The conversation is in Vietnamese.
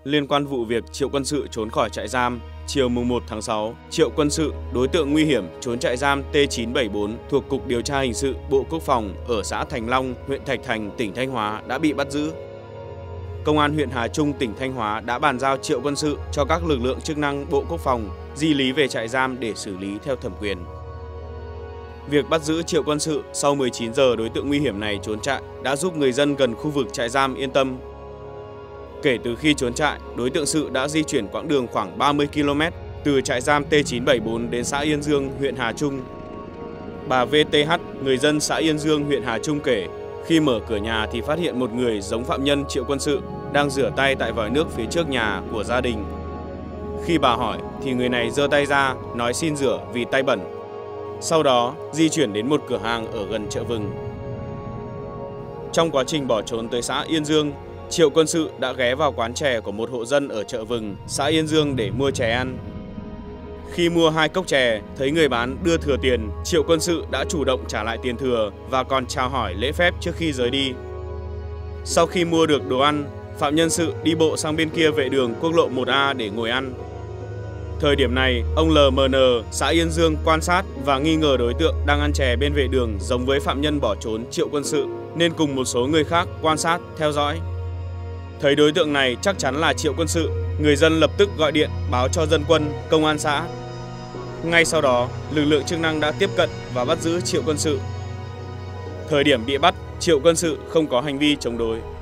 Liên quan vụ việc Triệu Quân Sự trốn khỏi trại giam, chiều mùng 1 tháng 6, Triệu Quân Sự, đối tượng nguy hiểm trốn trại giam T974 thuộc Cục Điều tra Hình sự Bộ Quốc phòng ở xã Thành Long, huyện Thạch Thành, tỉnh Thanh Hóa đã bị bắt giữ. Công an huyện Hà Trung, tỉnh Thanh Hóa đã bàn giao Triệu Quân Sự cho các lực lượng chức năng Bộ Quốc phòng di lý về trại giam để xử lý theo thẩm quyền. Việc bắt giữ Triệu Quân Sự sau 19 giờ đối tượng nguy hiểm này trốn trại đã giúp người dân gần khu vực trại giam yên tâm. Kể từ khi trốn trại, đối tượng Sự đã di chuyển quãng đường khoảng 30 km từ trại giam T974 đến xã Yên Dương, huyện Hà Trung. Bà VTH, người dân xã Yên Dương, huyện Hà Trung kể, khi mở cửa nhà thì phát hiện một người giống phạm nhân Triệu Quân Sự đang rửa tay tại vòi nước phía trước nhà của gia đình. Khi bà hỏi thì người này giơ tay ra nói xin rửa vì tay bẩn. Sau đó di chuyển đến một cửa hàng ở gần chợ Vừng. Trong quá trình bỏ trốn tới xã Yên Dương, Triệu Quân Sự đã ghé vào quán chè của một hộ dân ở chợ Vừng, xã Yên Dương để mua chè ăn. Khi mua 2 cốc chè, thấy người bán đưa thừa tiền, Triệu Quân Sự đã chủ động trả lại tiền thừa và còn chào hỏi lễ phép trước khi rời đi. Sau khi mua được đồ ăn, phạm nhân Sự đi bộ sang bên kia vệ đường quốc lộ 1A để ngồi ăn. Thời điểm này, ông LMN, xã Yên Dương quan sát và nghi ngờ đối tượng đang ăn chè bên vệ đường giống với phạm nhân bỏ trốn Triệu Quân Sự, nên cùng một số người khác quan sát, theo dõi. Thấy đối tượng này chắc chắn là Triệu Quân Sự, người dân lập tức gọi điện báo cho dân quân, công an xã. Ngay sau đó, lực lượng chức năng đã tiếp cận và bắt giữ Triệu Quân Sự. Thời điểm bị bắt, Triệu Quân Sự không có hành vi chống đối.